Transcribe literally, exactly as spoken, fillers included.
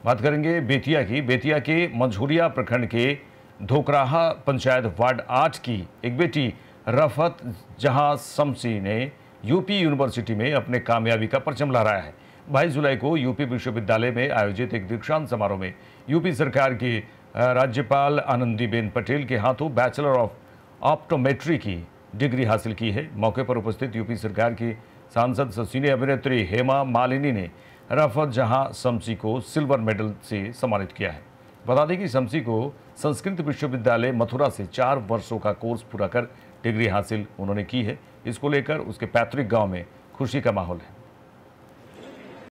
बात करेंगे बेतिया की। बेतिया के मंझूरिया प्रखंड के धोकराहा पंचायत वार्ड आठ की एक बेटी रफत जहां शम्सी ने यूपी यूनिवर्सिटी में अपने कामयाबी का परचम लहराया है। बाईस जुलाई को यूपी विश्वविद्यालय में आयोजित एक दीक्षांत समारोह में यूपी सरकार की राज्यपाल आनंदीबेन पटेल के हाथों बैचलर ऑफ ऑप्टोमेट्री की डिग्री हासिल की है। मौके पर उपस्थित यूपी सरकार की सांसद सीनियर अभिनेत्री हेमा मालिनी ने रफत जहां शम्सी को सिल्वर मेडल से सम्मानित किया है। बता दें कि शम्सी को संस्कृत विश्वविद्यालय मथुरा से चार वर्षों का कोर्स पूरा कर डिग्री हासिल उन्होंने की है। इसको लेकर उसके पैतृक गांव में खुशी का माहौल है।